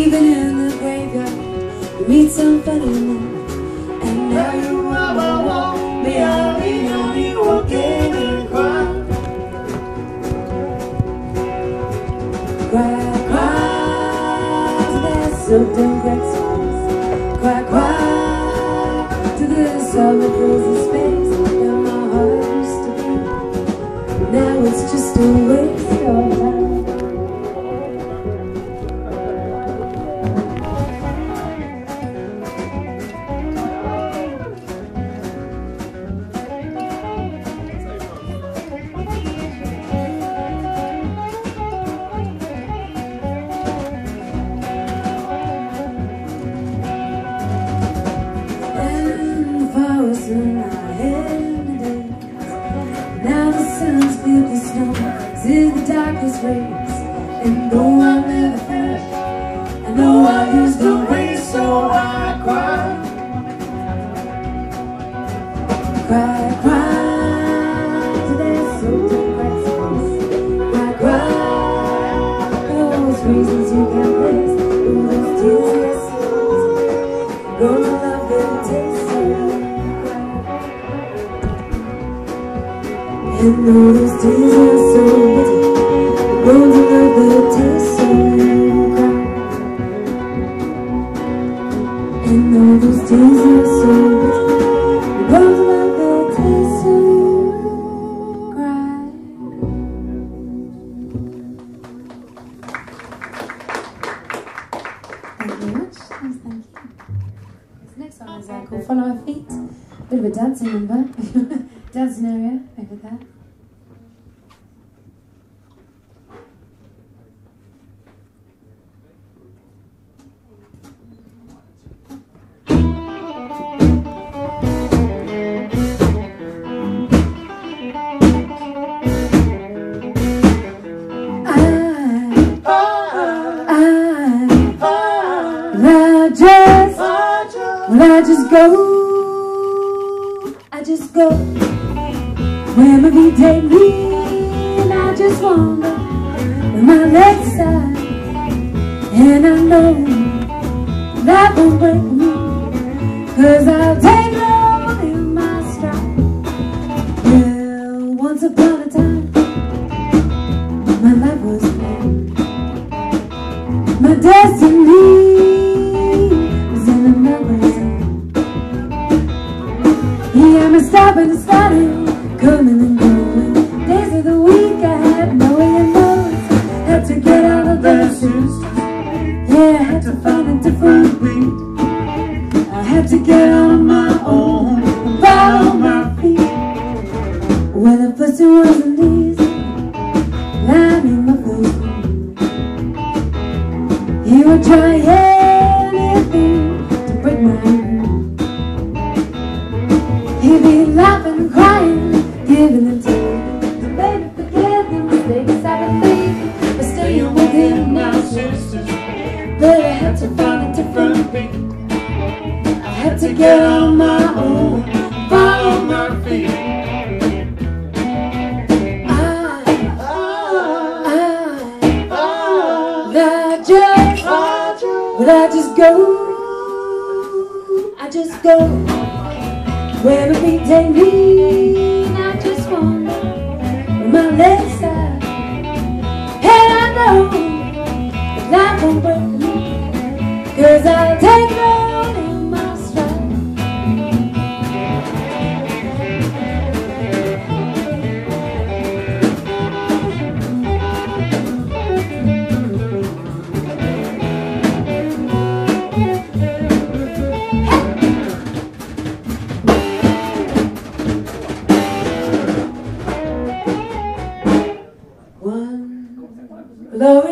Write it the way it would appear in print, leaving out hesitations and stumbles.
Even in the graveyard, we meet some funny men. And now you ever want me, I'll lean on you again and cry. Cry, cry to that soaked and cracked space. Cry, cry to this summer crazy space that my heart used to be. Now it's just a waste of time. Darkest rays, and though I never felt, I know I used the race, so I cry. Cry, cry to that soaked and cracked space. Cry, cry for those reasons you can't place. Oh, those tears, yes, grow to love the taste of cry. And though those tears are so bitter, grown to love the taste of cry. And all those days are so bitter, grown to love the taste of cry. Thank you very much. Thank you. This next one is called Follow Our Feet. Bit of a dancing number. Dancing area over there. I just go wherever you take me, and I just wander with my legs side, and I know that won't break me, 'cause I'll take it all in my stride. Well, once upon a time, my life was planned, my destiny was in the numbers. Yeah, I'm stopping and starting, coming and going. Days of the week I had no way of knowing. Had to get out of the system. Yeah, I had to find a different beat. I had to get on my own and follow my feet. Well, at first it wasn't easy, climbing up those mountains. You would try anything to break my heart. He'd be laughing and crying, giving and taking. Baby, forgive the mistakes I've been making, but staying within my sisters. But I had to find a different beat. I had to get on my own, follow my feet. I just go, I just go. Wherever we take me, I just wander with my legs side. And I know that life won't break me, 'cause I'll take it all in my stride. Glory